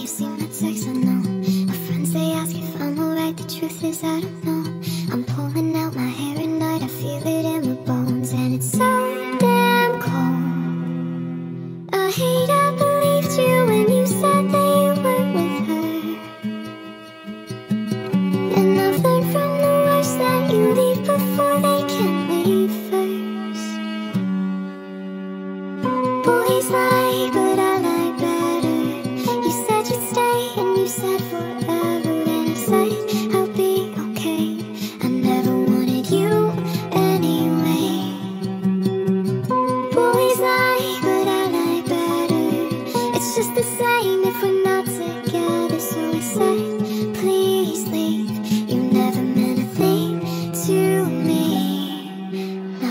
you've seen my text, I know. My friends, they ask if I'm alright. The truth is I don't know. I'm pulling out my hair at night, I feel it in my bones, and it's so damn cold. I hate I believed you when you said that you were with her. And I've learned from the worst that you leave before they can leave first. Boys lie, but I lie better. You said you'd stay and you said forever, and I said I'll be okay. I never wanted you anyway. Boys lie, but I lie better. It's just the same if we're not together. So I said, please leave. You never meant a thing to me. No.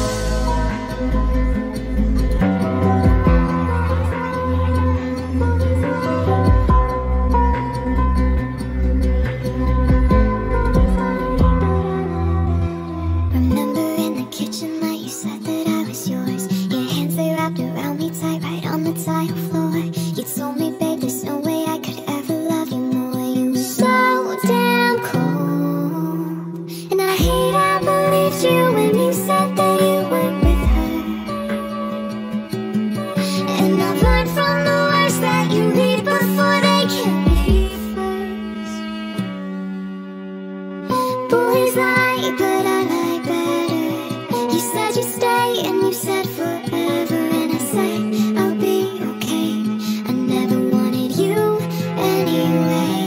Remember in the kitchen light, you said that I was yours. Your hands, they wrapped around me tight, right on the tile floor. You told me, babe, there's no way I could ever love you more. You were so damn cold, and I hate I believed you when you said that you weren't with her. And I've learned from the worst that you leave before they can leave first. Boys lie, but I lie better. You said you'd stay and you said forever, and I said I'll be okay. I never wanted you anyway.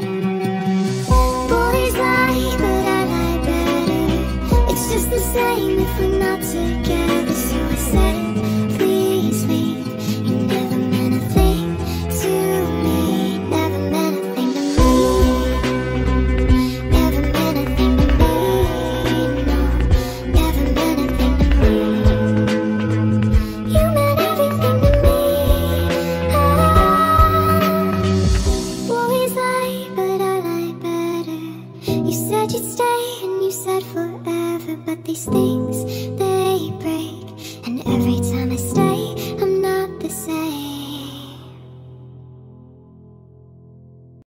Boys lie, but I lie better. It's just the same if we're not together. So I said, please leave. You never meant a thing to me. Never meant a thing to me. Never meant a thing to me. No, never meant a thing to me. You meant everything to me. Boys lie, but I lie better. You said you'd stay and you said forever, but these things, they break, and every time